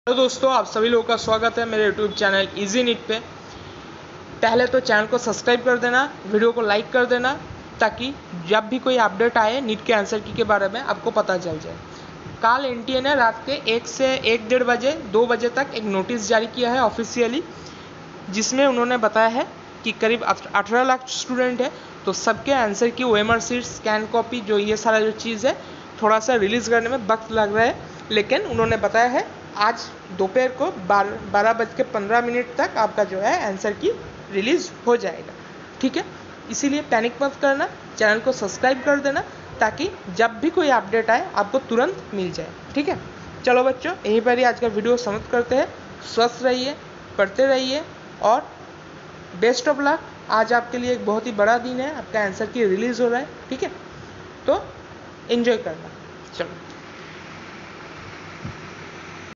Hello दोस्तों, आप सभी लोगों का स्वागत है मेरे यूट्यूब चैनल इजी नीट पे। पहले तो चैनल को सब्सक्राइब कर देना, वीडियो को लाइक कर देना, ताकि जब भी कोई अपडेट आए नीट के आंसर की के बारे में आपको पता चल जाए। कल एनटीए ने रात के 1 से 1-1:30 बजे 2 बजे तक एक नोटिस जारी किया है ऑफिशियली, जिसमें उन्होंने बताया है कि करीब 18 लाख स्टूडेंट है, तो सबके आंसर की OMR शीट, स्कैन कॉपी, जो ये सारा जो चीज़ है, थोड़ा सा रिलीज़ करने में वक्त लग रहा है। लेकिन उन्होंने बताया है आज दोपहर को 12:15 तक आपका जो है आंसर की रिलीज़ हो जाएगा। ठीक है, इसीलिए पैनिक मत करना, चैनल को सब्सक्राइब कर देना, ताकि जब भी कोई अपडेट आए आपको तुरंत मिल जाए। ठीक है, चलो बच्चों, यहीं पर ही आज का वीडियो समाप्त करते हैं। स्वस्थ रहिए, पढ़ते रहिए और बेस्ट ऑफ लक। आज आपके लिए एक बहुत ही बड़ा दिन है, आपका आंसर की रिलीज़ हो रहा है। ठीक है, तो एंजॉय करना। चलो।